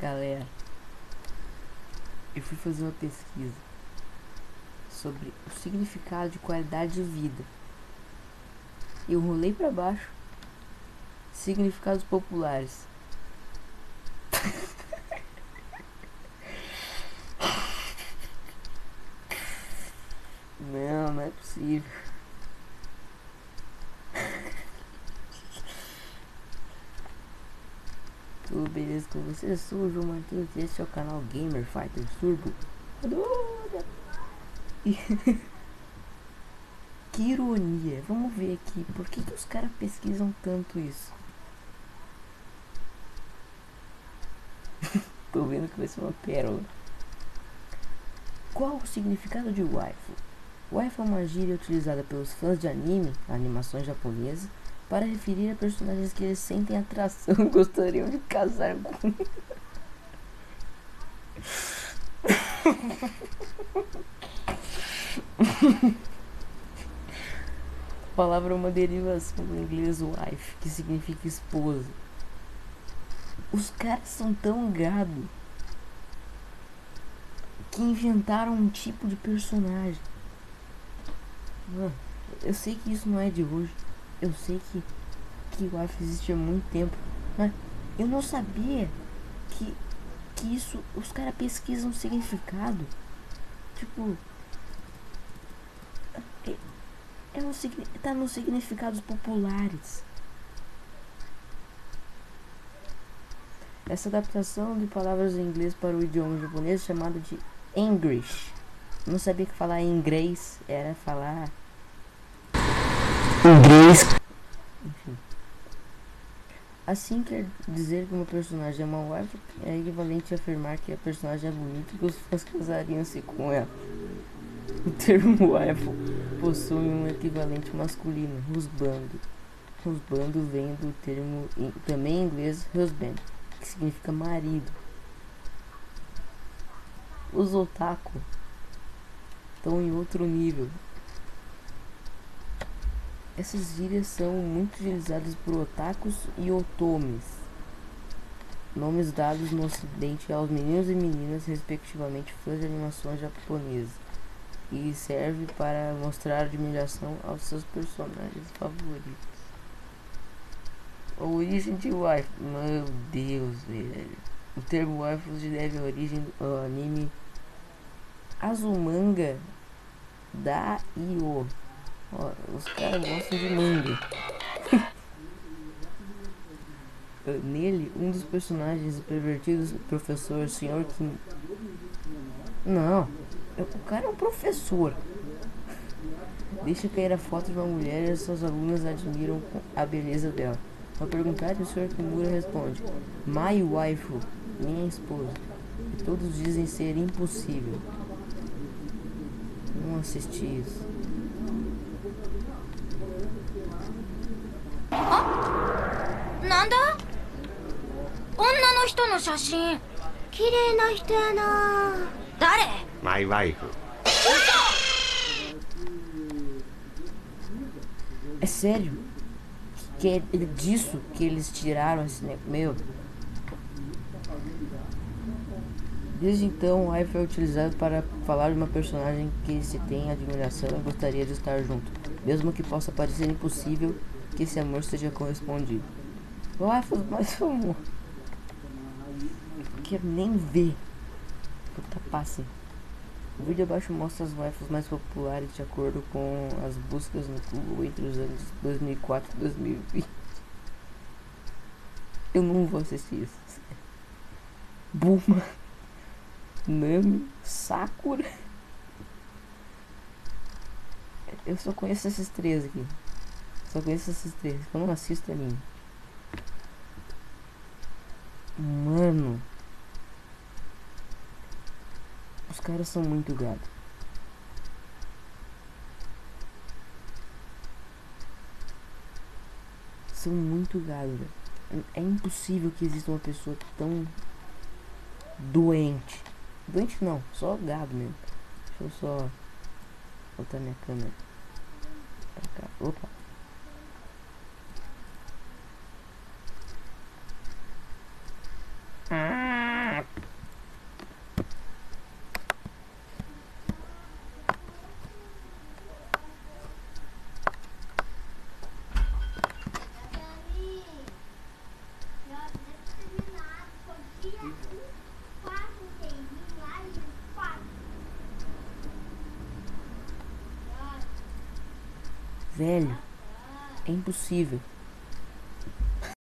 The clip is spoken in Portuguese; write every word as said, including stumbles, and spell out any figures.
Galera, eu fui fazer uma pesquisa sobre o significado de qualidade de vida. Eu rolei pra baixo. Significados populares. Não, não é possível. Tudo beleza com você? Eu sou o João Martins e este é o canal Gamer Fighter Turbo. Que ironia. Vamos ver aqui. Por que, que os caras pesquisam tanto isso? Tô vendo que vai ser uma pérola. Qual o significado de waifu? Waifu é uma gíria utilizada pelos fãs de anime, animações japonesas, para referir a personagens que eles sentem atração e gostariam de casar com. A palavra é uma derivação do inglês wife, que significa esposa. Os caras são tão gado que inventaram um tipo de personagem. Mano, eu sei que isso não é de hoje. Eu sei que que o wife existe há muito tempo, mas eu não sabia que que isso, os caras pesquisam significado. Tipo, é, é um, tá nos significados populares. Essa adaptação de palavras em inglês para o idioma japonês é chamada de English. Eu não sabia que falar em inglês era falar inglês. Enfim. Assim quer dizer que uma personagem é uma wife é equivalente a afirmar que a personagem é bonita e que os fãs casariam-se com ela. O termo waifu possui um equivalente masculino, husband. Husband vem do termo também em inglês husband, que significa marido. Os otaku estão em outro nível. Essas gírias são muito utilizadas por otakus e otomes, nomes dados no ocidente aos meninos e meninas, respectivamente fãs de animações japonesas, e serve para mostrar admiração aos seus personagens favoritos. A origem de waifu, meu Deus, velho. O termo waifu se deve à origem do anime Azumanga Daioh. Ó, os caras gostam de manga. Nele, um dos personagens pervertidos, o professor senhor Kim. Não, o cara é um professor. Deixa cair a foto de uma mulher e suas alunas admiram a beleza dela. Ao perguntar, o senhor Kimura responde: My waifu, minha esposa. E todos dizem ser impossível. Não assisti isso. Nanda? 女の人の写真。綺麗な人やな。誰？ My wife. É sério? Que é disso que eles tiraram esse negócio? Meu. Desde então, o waifu é utilizado para falar de uma personagem que se tem admiração e gostaria de estar junto, mesmo que possa parecer impossível que esse amor seja correspondido. Waifu mais famoso. Não quero nem ver. Puta passe. O vídeo abaixo mostra as waifus mais populares de acordo com as buscas no Google entre os anos dois mil e quatro e dois mil e vinte. Eu não vou assistir isso. Bulma, Nami, Sakura. Eu só conheço esses três aqui. Só conheço esses três. Eu não assisto anime. Mano, os caras são muito gado. São muito gado, velho. É impossível que exista uma pessoa tão doente. Doente não, só gado mesmo. Deixa eu só botar minha câmera pra cá. Opa. velho. É impossível.